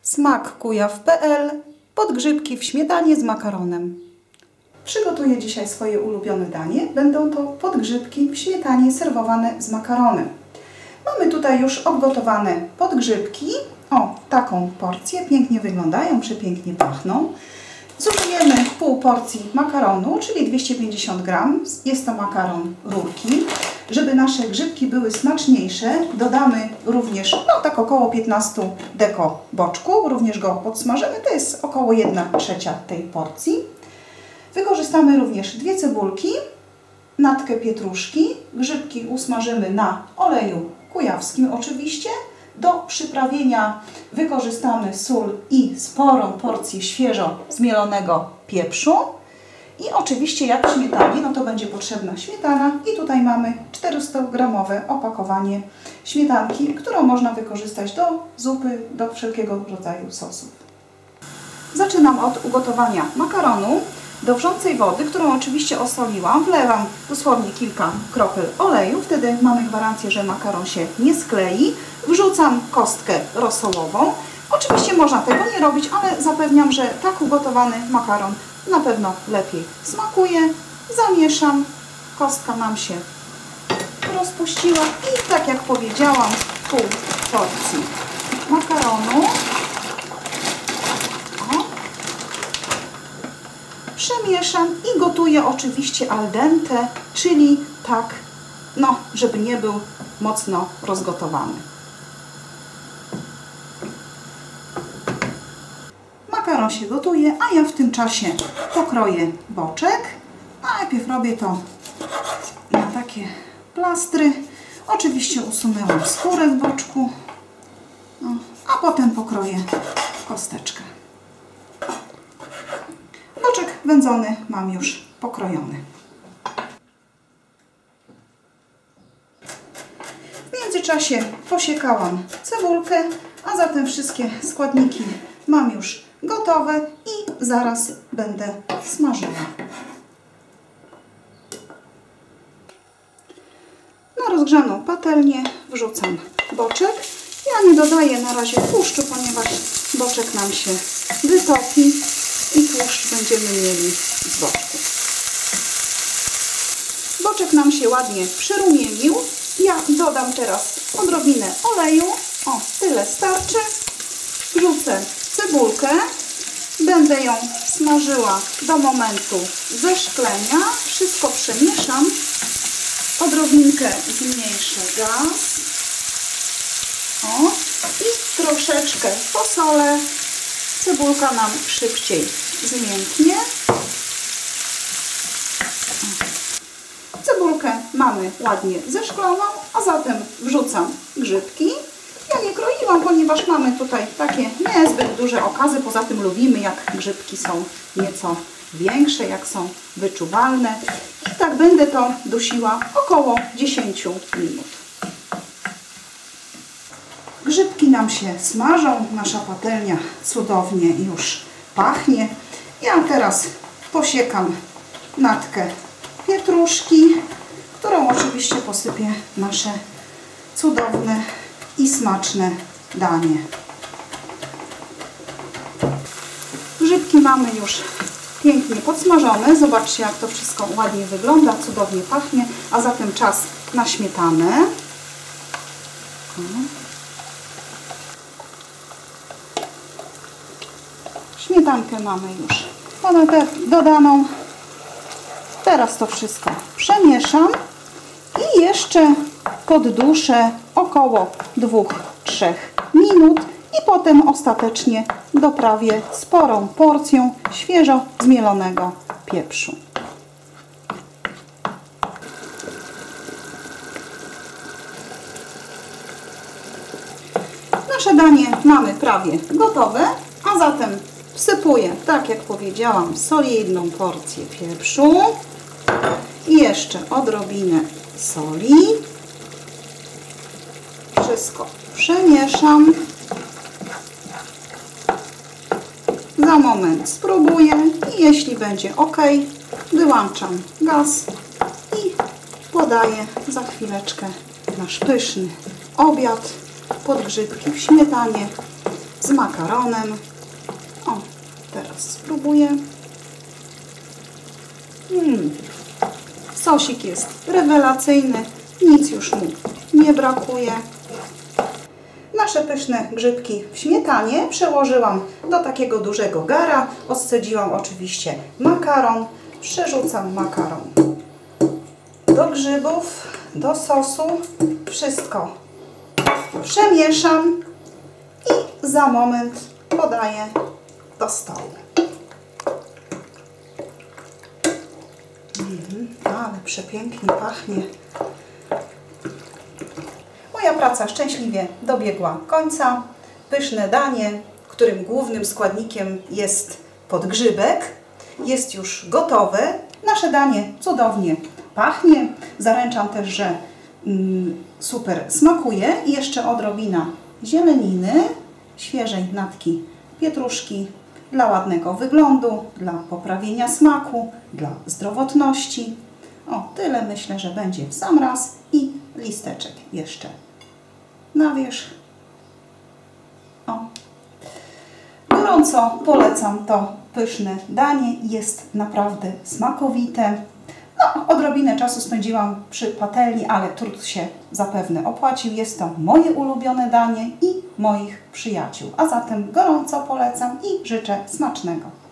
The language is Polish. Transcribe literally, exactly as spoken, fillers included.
smak kujaw kropka p l Podgrzybki w śmietanie z makaronem. Przygotuję dzisiaj swoje ulubione danie. Będą to podgrzybki w śmietanie serwowane z makaronem. Mamy tutaj już odgotowane podgrzybki. O, taką porcję. Pięknie wyglądają, przepięknie pachną. Zużyjemy pół porcji makaronu, czyli dwieście pięćdziesiąt gramów. Jest to makaron rurki. Żeby nasze grzybki były smaczniejsze, dodamy również no, tak około piętnaście deko boczku. Również go podsmażymy. To jest około jedna trzecia tej porcji. Wykorzystamy również dwie cebulki, natkę pietruszki. Grzybki usmażymy na oleju kujawskim oczywiście. Do przyprawienia wykorzystamy sól i sporą porcję świeżo zmielonego pieprzu. I oczywiście jak w śmietanie, no to będzie potrzebna śmietana. I tutaj mamy czterystagramowe opakowanie śmietanki, którą można wykorzystać do zupy, do wszelkiego rodzaju sosów. Zaczynam od ugotowania makaronu. Do wrzącej wody, którą oczywiście osoliłam, wlewam dosłownie kilka kropel oleju. Wtedy mamy gwarancję, że makaron się nie sklei. Wrzucam kostkę rosołową. Oczywiście można tego nie robić, ale zapewniam, że tak ugotowany makaron na pewno lepiej smakuje. Zamieszam. Kostka nam się rozpuściła i tak jak powiedziałam, pół porcji makaronu. Przemieszam i gotuję oczywiście al dente, czyli tak, no, żeby nie był mocno rozgotowany. Makaron się gotuje, a ja w tym czasie pokroję boczek. Najpierw robię to na takie plastry. Oczywiście usunęłam skórę w boczku, no, a potem pokroję kosteczkę. Boczek wędzony mam już pokrojony. W międzyczasie posiekałam cebulkę, a zatem wszystkie składniki mam już gotowe i zaraz będę smażyła. Na rozgrzaną patelnię wrzucam boczek. Ja nie dodaję na razie tłuszczu, ponieważ boczek nam się wytopi i tłuszcz będziemy mieli z boczku. Boczek nam się ładnie przyrumienił. Ja dodam teraz odrobinę oleju. O, tyle starczy. Wrzucę cebulkę. Będę ją smażyła do momentu zeszklenia. Wszystko przemieszam. Odrobinkę zmniejszę gaz. O, i troszeczkę posolę. Cebulka nam szybciej zmięknie. Cebulkę mamy ładnie zeszkloną, a zatem wrzucam grzybki. Ja nie kroiłam, ponieważ mamy tutaj takie niezbyt duże okazy. Poza tym lubimy, jak grzybki są nieco większe, jak są wyczuwalne. I tak będę to dusiła około dziesięć minut. Grzybki nam się smażą, nasza patelnia cudownie już pachnie. Ja teraz posiekam natkę pietruszki, którą oczywiście posypię nasze cudowne i smaczne danie. Grzybki mamy już pięknie podsmażone. Zobaczcie, jak to wszystko ładnie wygląda, cudownie pachnie, a zatem czas na śmietanę. Śmietankę mamy już dodaną. Teraz to wszystko przemieszam i jeszcze podduszę około dwóch do trzech minut i potem ostatecznie doprawię sporą porcją świeżo zmielonego pieprzu. Nasze danie mamy prawie gotowe, a zatem wsypuję, tak jak powiedziałam, solidną porcję pieprzu i jeszcze odrobinę soli. Wszystko przemieszam. Za moment spróbuję i jeśli będzie ok, wyłączam gaz i podaję za chwileczkę nasz pyszny obiad, podgrzybki w śmietanie z makaronem. O, teraz spróbuję. Mm. Sosik jest rewelacyjny, nic już mu nie brakuje. Nasze pyszne grzybki w śmietanie przełożyłam do takiego dużego gara. Oscedziłam oczywiście makaron. Przerzucam makaron do grzybów, do sosu. Wszystko przemieszam i za moment podaję do stołu. Mm, ale przepięknie pachnie. Moja praca szczęśliwie dobiegła końca. Pyszne danie, którym głównym składnikiem jest podgrzybek, jest już gotowe. Nasze danie cudownie pachnie. Zaręczam też, że mm, super smakuje. I jeszcze odrobina zieleniny, świeżej natki pietruszki dla ładnego wyglądu, dla poprawienia smaku, dla zdrowotności. O, tyle myślę, że będzie w sam raz. I listeczek jeszcze na wierzch. O. Gorąco polecam to pyszne danie. Jest naprawdę smakowite. No, odrobinę czasu spędziłam przy patelni, ale trud się zapewne opłacił. Jest to moje ulubione danie i moich przyjaciół. A zatem gorąco polecam i życzę smacznego.